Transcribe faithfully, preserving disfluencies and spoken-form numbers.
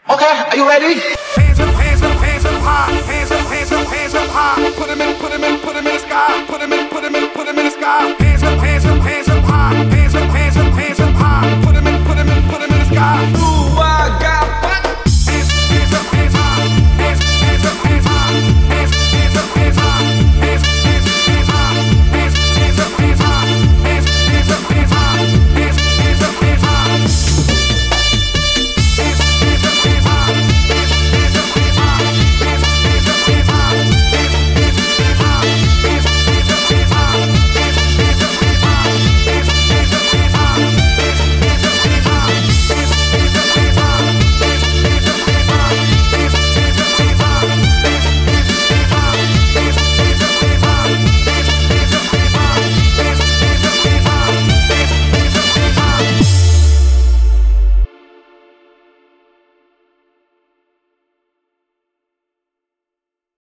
Okay, are you ready? Hands up, hands up, hands up high. Hands up, hands up, hands up high. Put 'em in, put 'em in, put 'em in the sky. Put 'em in, put 'em in, put 'em in the sky. Hands up, hands up, hands up high.